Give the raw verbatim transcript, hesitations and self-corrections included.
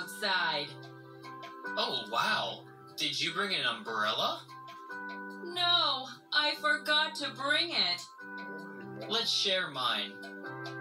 outside. Oh, wow. Did you bring an umbrella? No, I forgot to bring it. Let's share mine.